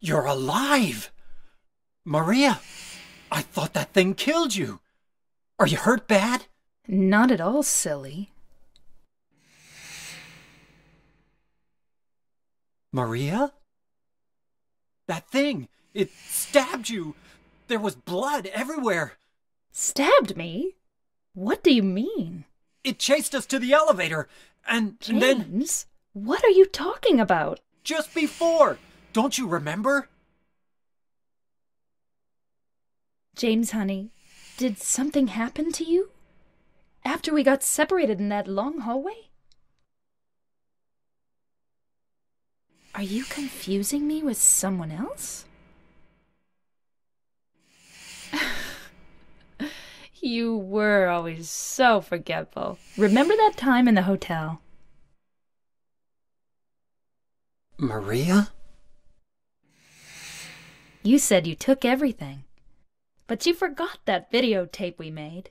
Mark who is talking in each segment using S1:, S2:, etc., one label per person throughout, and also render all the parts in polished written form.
S1: You're alive! Maria, I thought that thing killed you. Are you hurt bad?
S2: Not at all, silly.
S1: Maria? That thing, it stabbed you. There was blood everywhere.
S2: Stabbed me? What do you mean?
S1: It chased us to the elevator, and then...
S2: James, what are you talking about?
S1: Just before! Don't you remember?
S2: James, honey, did something happen to you? After we got separated in that long hallway? Are you confusing me with someone else? You were always so forgetful. Remember that time in the hotel?
S1: Maria?
S2: You said you took everything, but you forgot that videotape we made.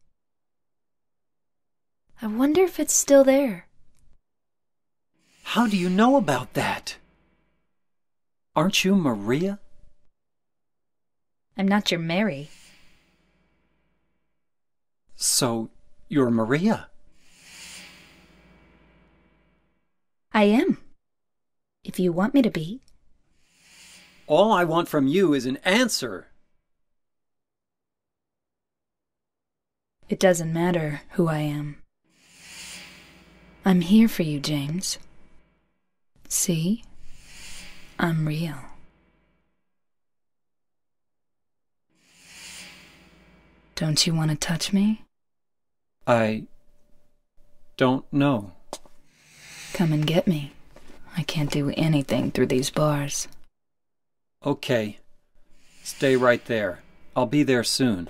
S2: I wonder if it's still there.
S1: How do you know about that? Aren't you Maria?
S2: I'm not your Mary.
S1: So, you're Maria?
S2: I am. If you want me to be.
S1: All I want from you is an answer.
S2: It doesn't matter who I am. I'm here for you, James. See? I'm real. Don't you want to touch me?
S1: I don't know.
S2: Come and get me. I can't do anything through these bars.
S1: Okay. Stay right there. I'll be there soon.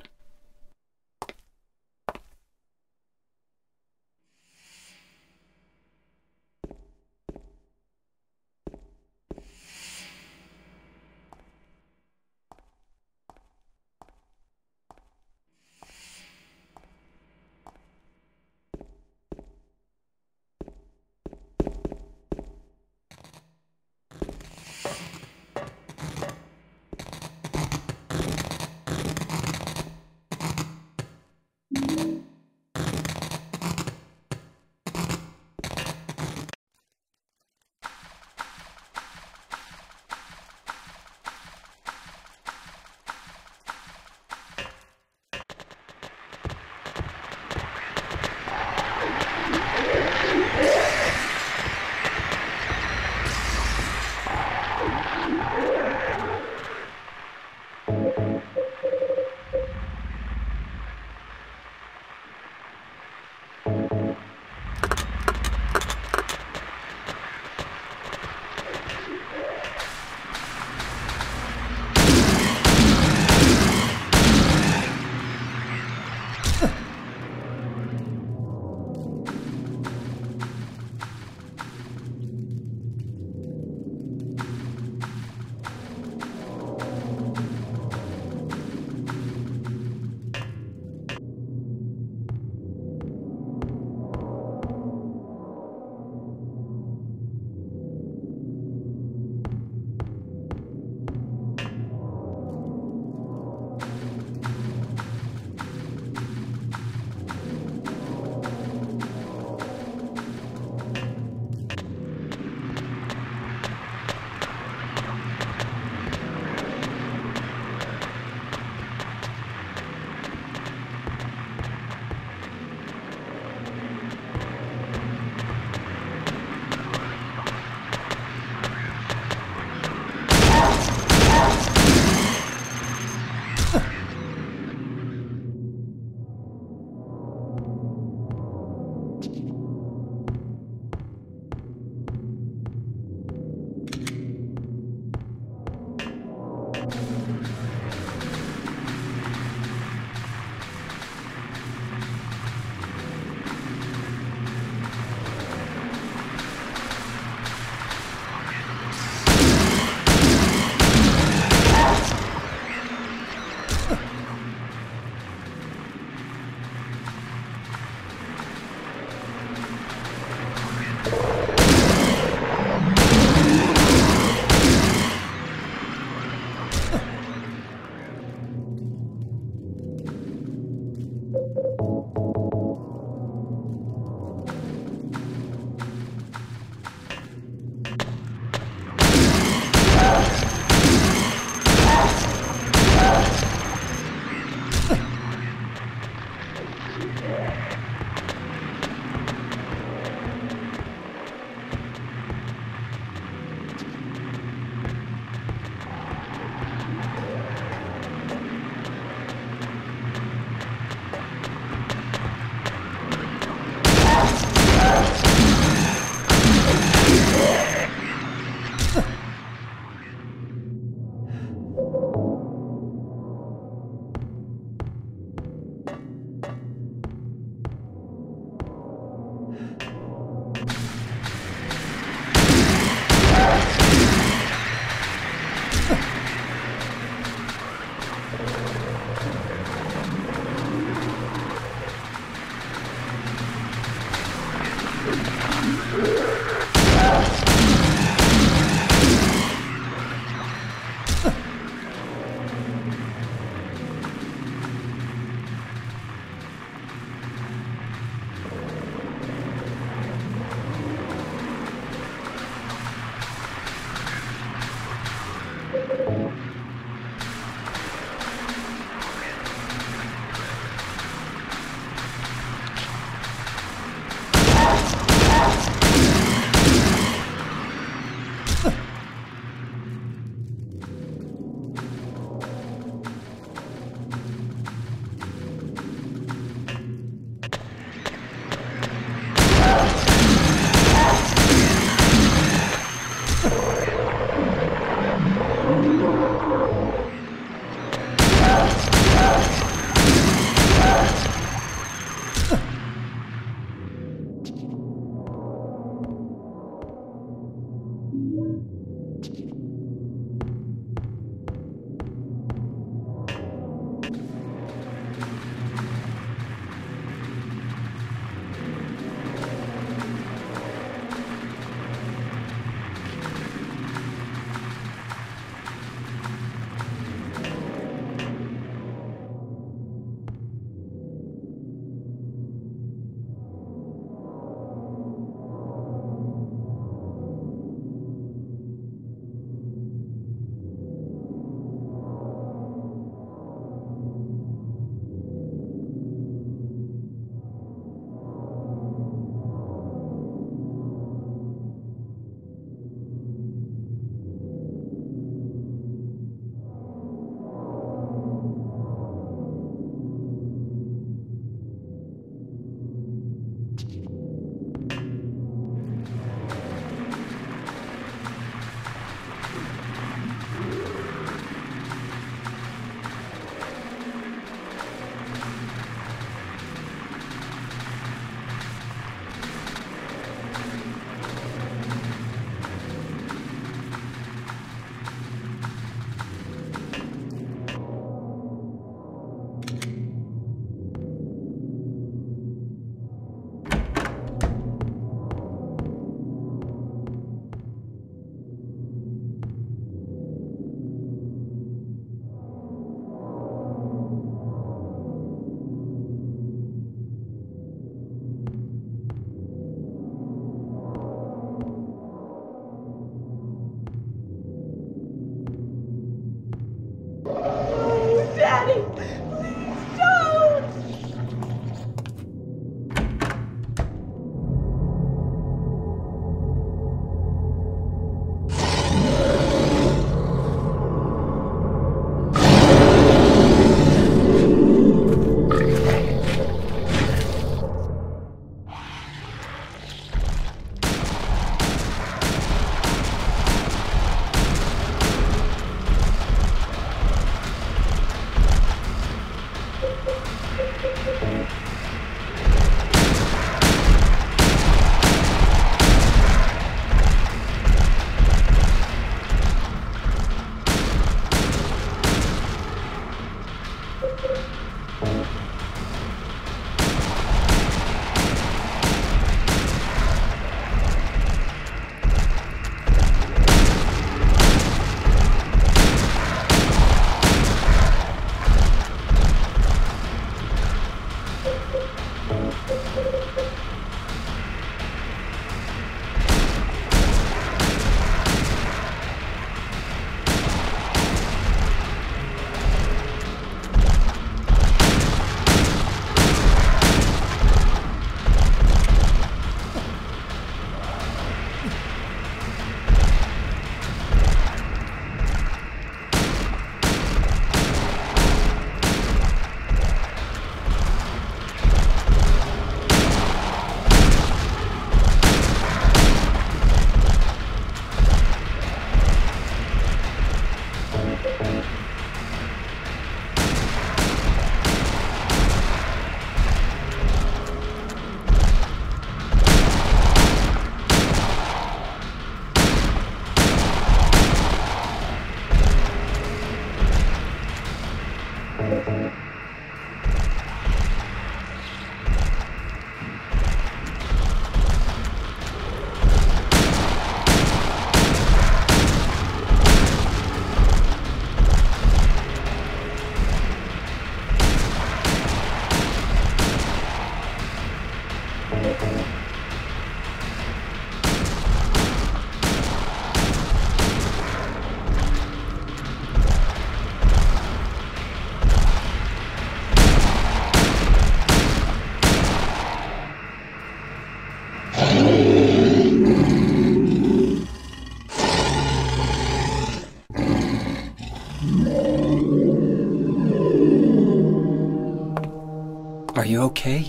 S1: Are you okay?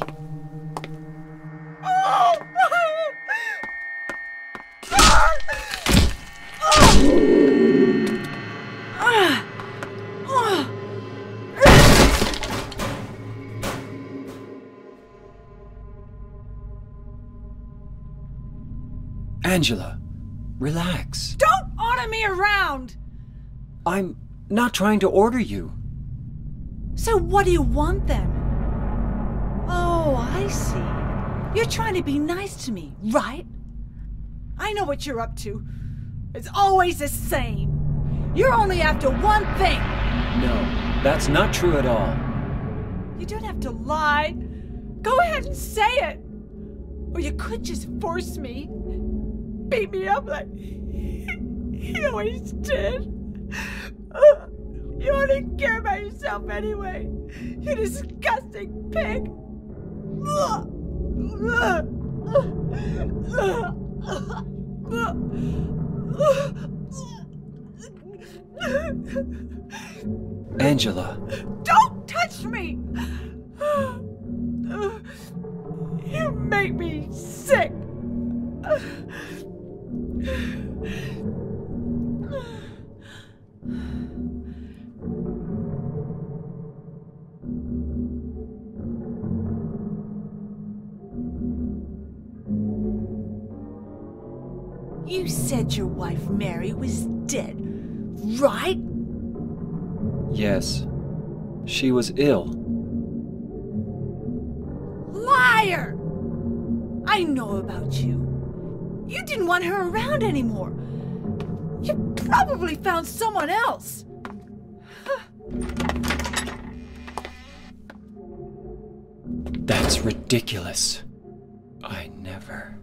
S1: Angela, relax.
S3: Don't order me around!
S1: I'm not trying to order you.
S3: So what do you want then? Oh, I see. You're trying to be nice to me, right? I know what you're up to. It's always the same. You're only after one thing.
S1: No, that's not true at all.
S3: You don't have to lie. Go ahead and say it. Or you could just force me. Beat me up like you always did. You only care about yourself anyway. You disgusting pig.
S1: Angela.
S3: Don't touch me! You make me sick. You said your wife Mary was dead, right?
S1: Yes. She was ill.
S3: Liar! I know about you. You didn't want her around anymore. You probably found someone else.
S1: That's ridiculous. I never...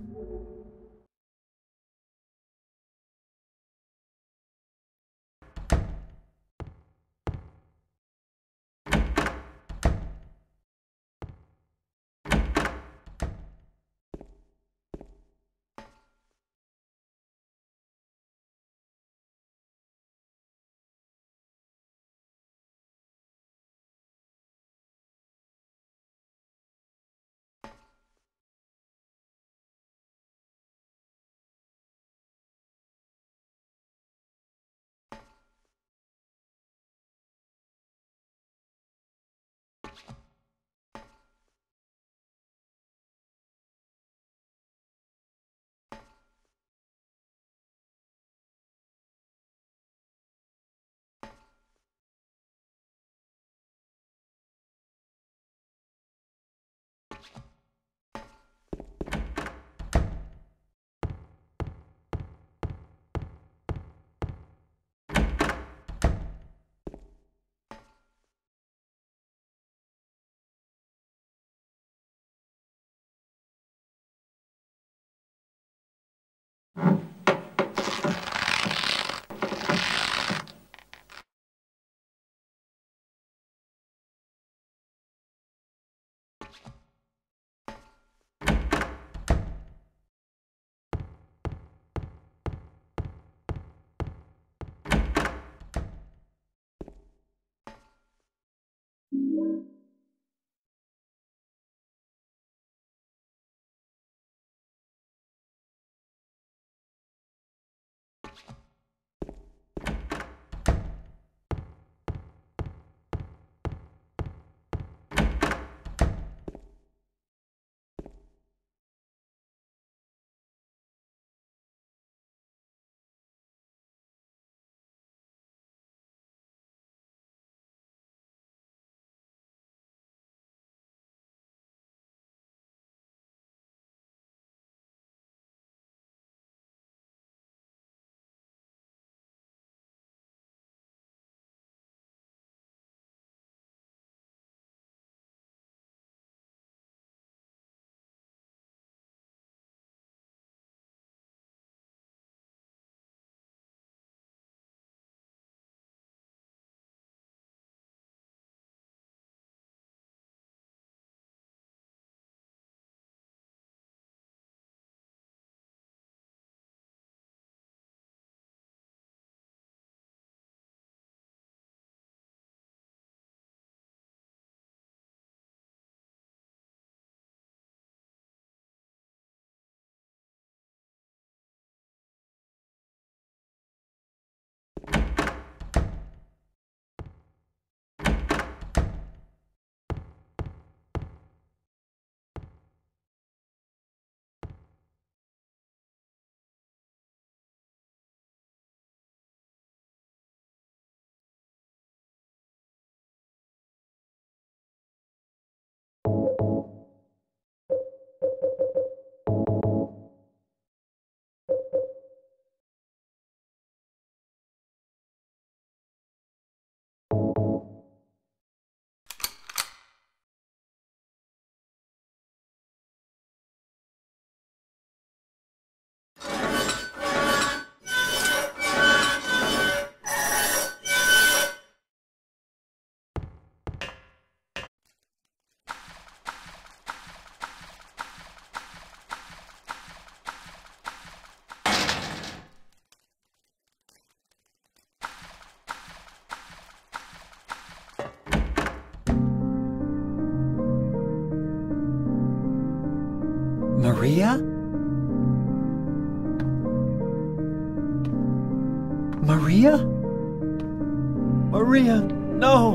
S1: Maria? Maria, no!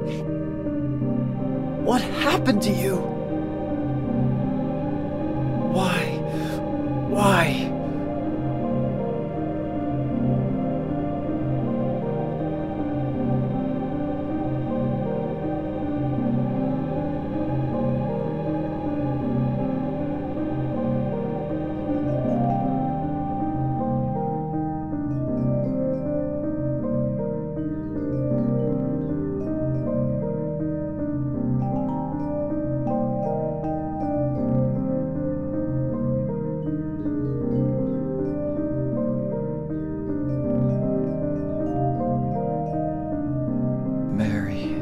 S1: What happened to you? Why? Why? Mary.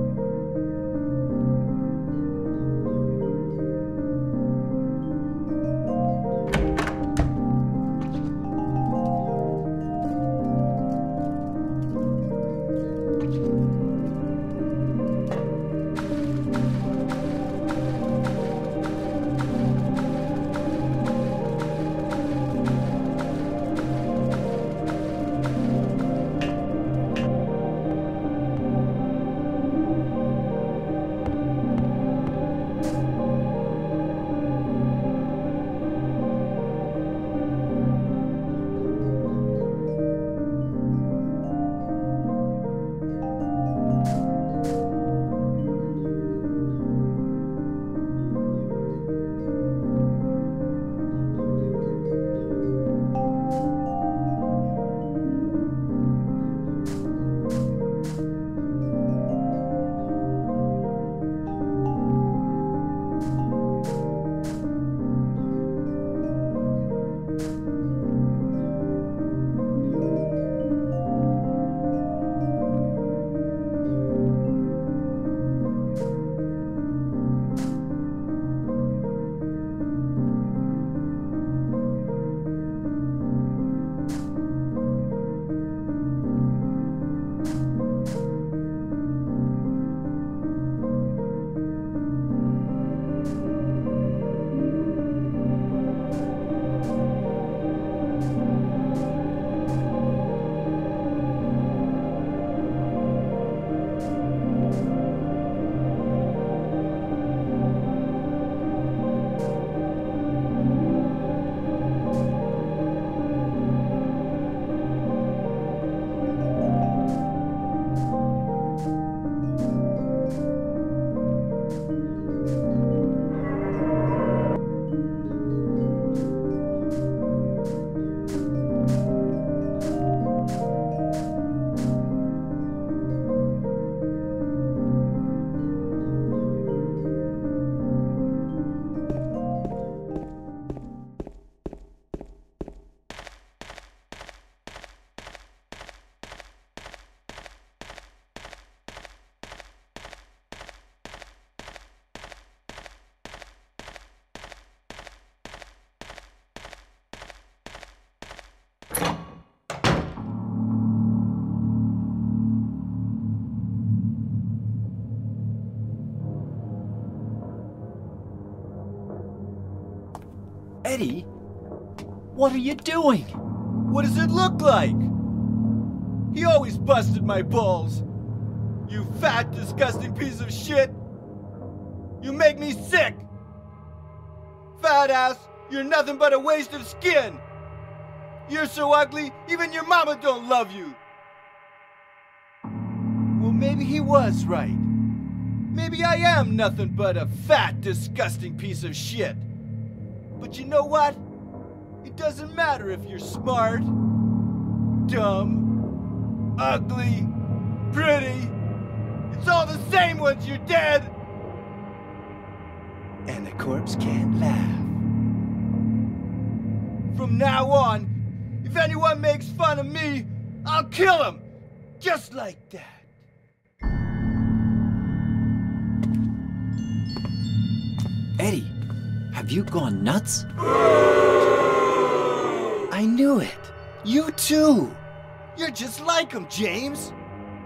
S1: Eddie, what are you doing?
S4: What does it look like? He always busted my balls. You fat, disgusting piece of shit. You make me sick. Fat ass, you're nothing but a waste of skin. You're so ugly, even your mama don't love you. Well, maybe he was right. Maybe I am nothing but a fat, disgusting piece of shit. But you know what? It doesn't matter if you're smart, dumb, ugly, pretty. It's all the same once you're dead. And the corpse can't laugh. From now on, if anyone makes fun of me, I'll kill him. Just like that.
S1: Eddie, have you gone nuts? I knew it.
S4: You too. You're just like him, James.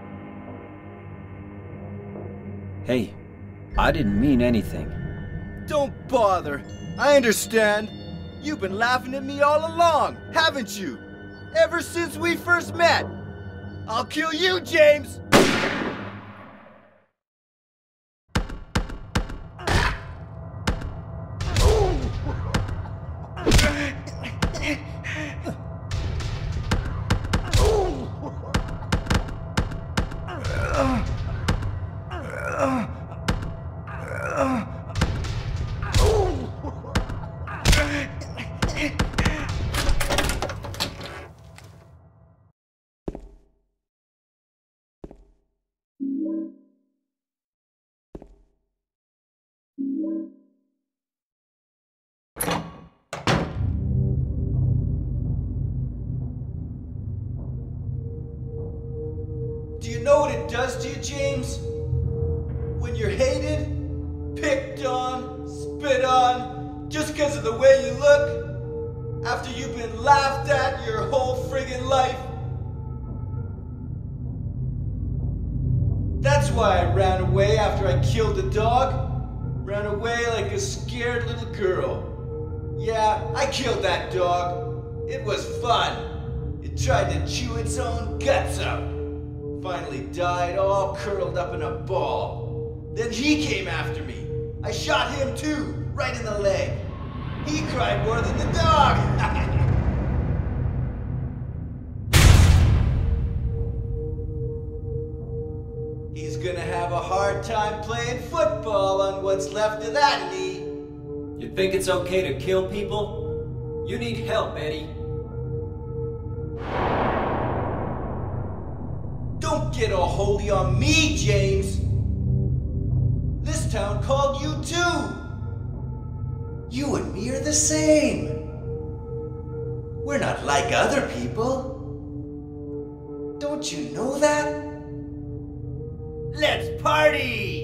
S1: Hey, I didn't mean anything.
S4: Don't bother. I understand. You've been laughing at me all along, haven't you? Ever since we first met. I'll kill you, James! Do you know what it does to you, James? When you're hated, picked on, spit on, just because of the way you look, after you've been laughed at your whole friggin' life. That's why I ran away after I killed the dog. Ran away like a scared little girl. Yeah, I killed that dog. It was fun. It tried to chew its own guts out. Finally died all curled up in a ball. Then he came after me. I shot him too, right in the leg. He cried more than the dog. He's gonna have a hard time playing football on what's left of that knee.
S1: You think it's okay to kill people? You need help, Eddie.
S4: Don't get all holy on me, James. This town called you too. You and me are the same. We're not like other people. Don't you know that? Let's party!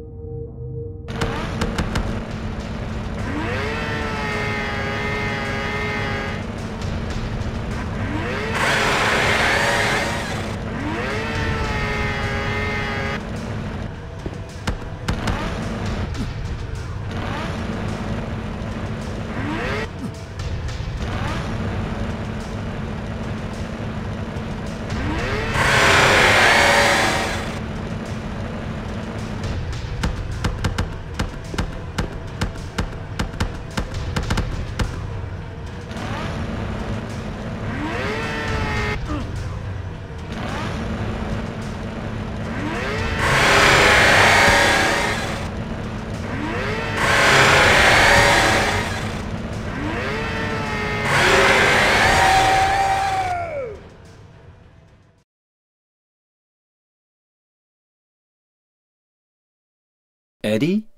S1: Eddie?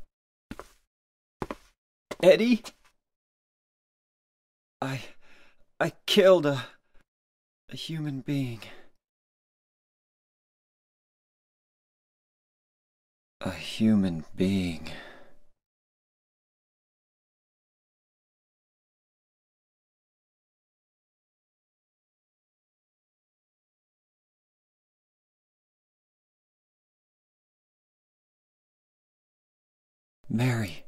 S1: Eddie? I killed a human being. A human being. Mary.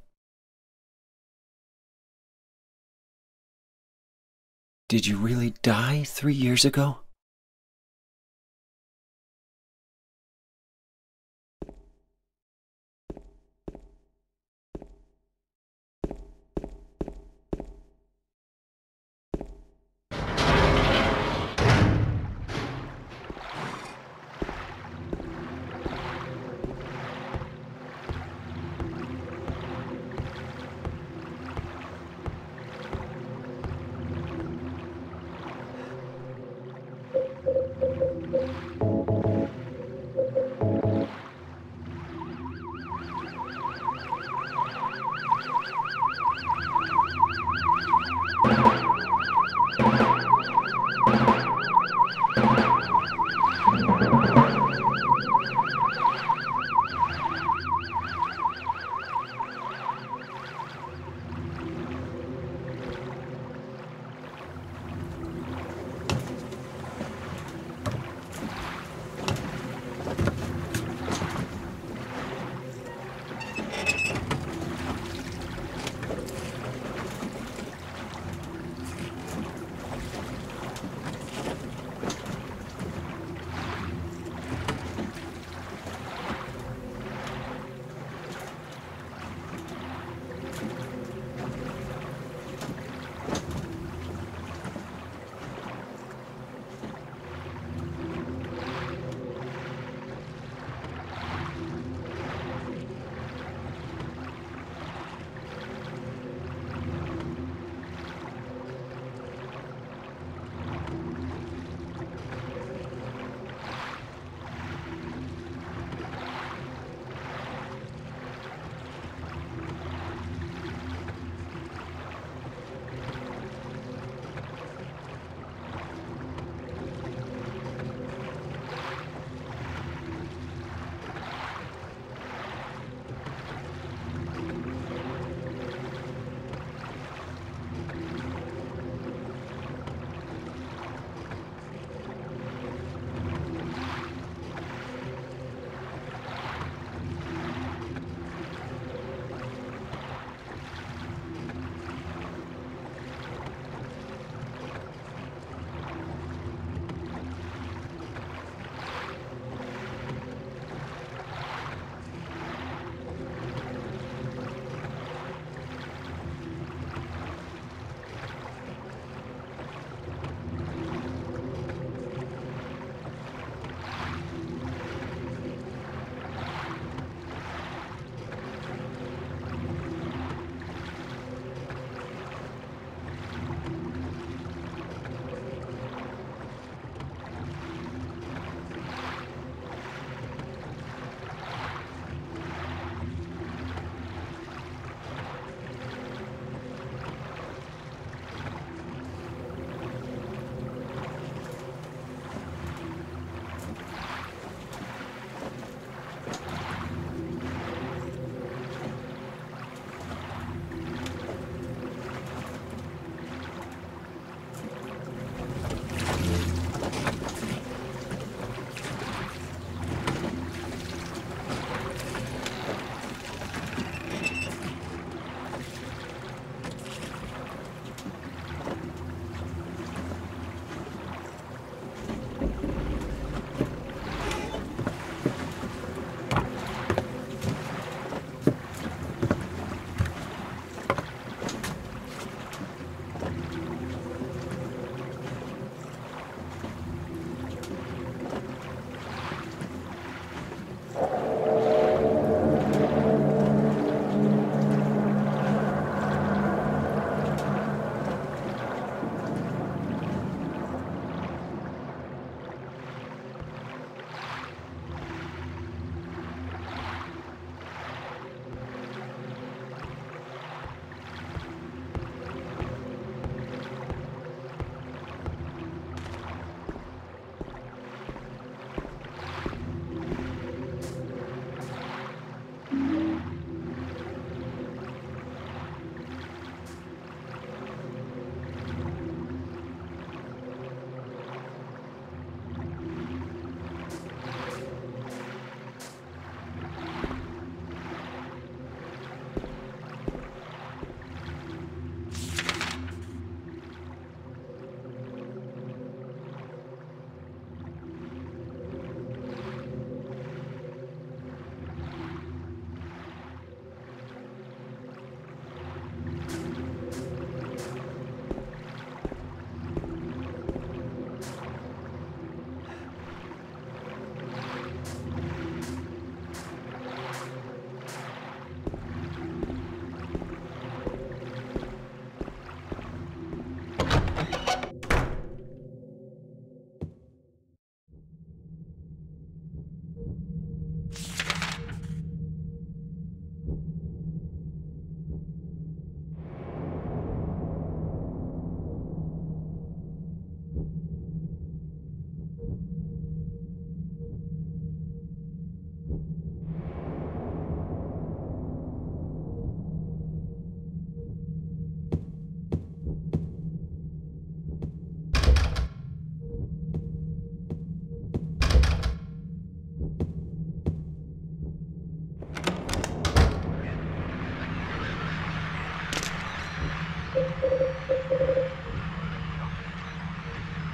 S1: Did you really die 3 years ago?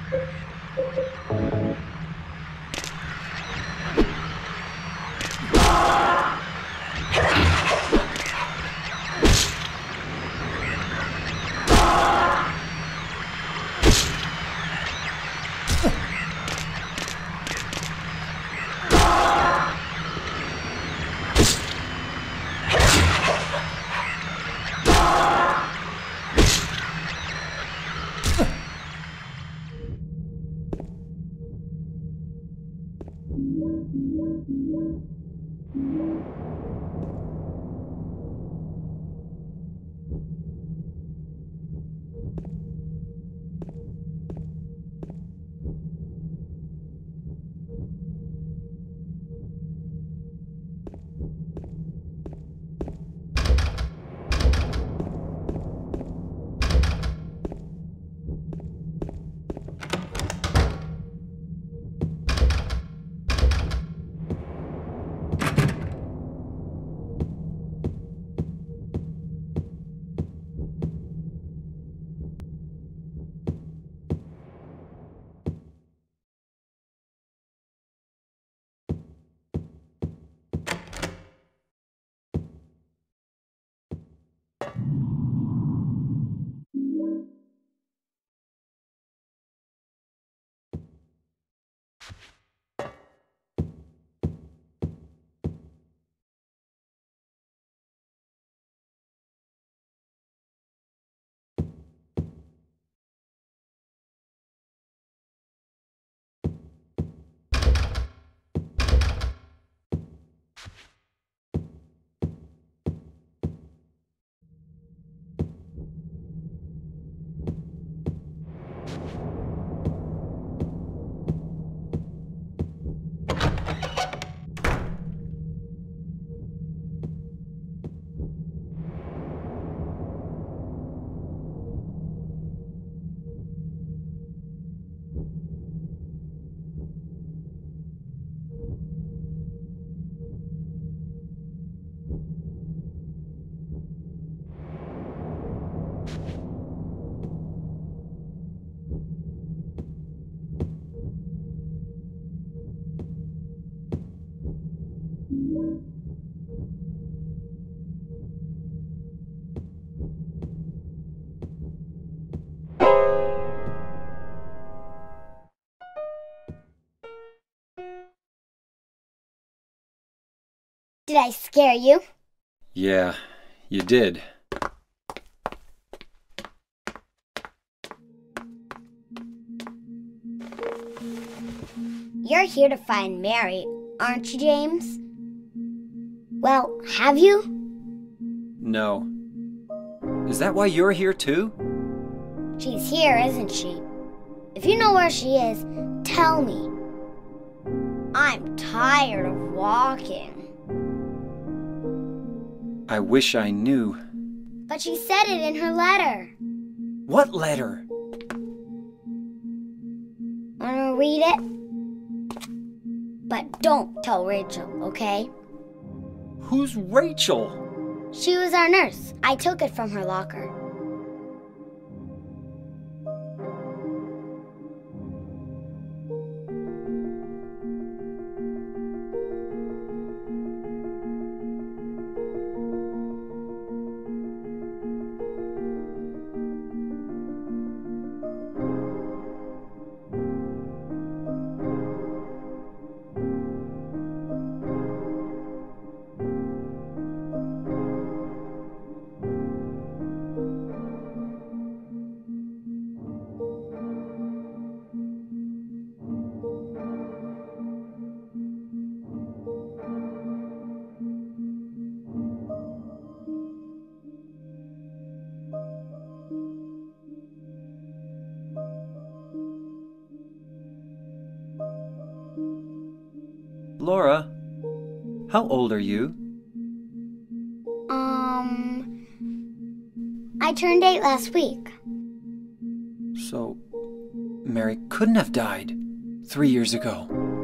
S5: Did I scare you?
S1: Yeah, you did.
S5: You're here to find Mary, aren't you, James? Well, have you?
S1: No. Is that why you're here too?
S5: She's here, isn't she? If you know where she is, tell me. I'm tired of walking.
S1: I wish I knew.
S5: But she said it in her letter.
S1: What letter?
S5: Wanna read it? But don't tell Rachel, okay?
S1: Who's Rachel?
S5: She was our nurse. I took it from her locker.
S1: Laura, how old are you?
S5: I turned 8 last week.
S1: So, Mary couldn't have died 3 years ago.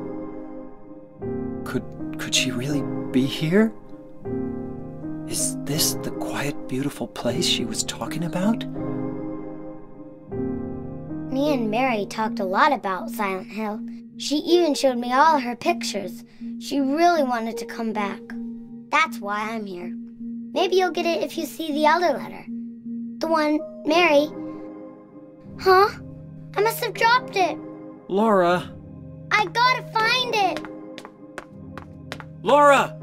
S1: Could she really be here? Is this the quiet, beautiful place she was talking about?
S5: Me and Mary talked a lot about Silent Hill. She even showed me all her pictures. She really wanted to come back. That's why I'm here. Maybe you'll get it if you see the other letter. The one Mary... Huh? I must have dropped it.
S1: Laura!
S5: I gotta find it.
S1: Laura!